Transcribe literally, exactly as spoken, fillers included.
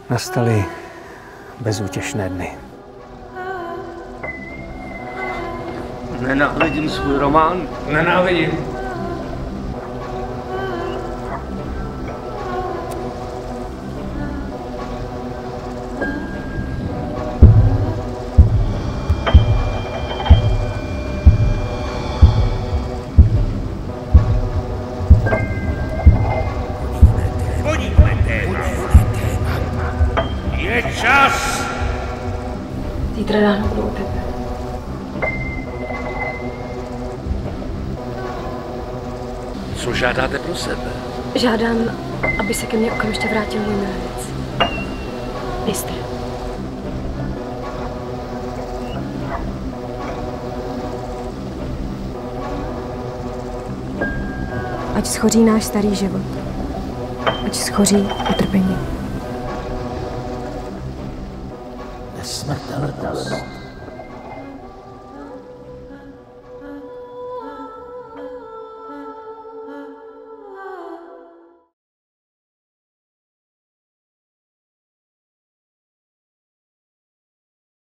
Nastaly bezútěšné dny. Nenávidím svůj román. Nenávidím. Je čas! Zítra ráno budu u tebe. Co žádáte pro sebe? Žádám, aby se ke mně okamžitě vrátil můj milenec. Mistr. Ať schoří náš starý život. Ať schoří utrpení. Nesmrtelnost.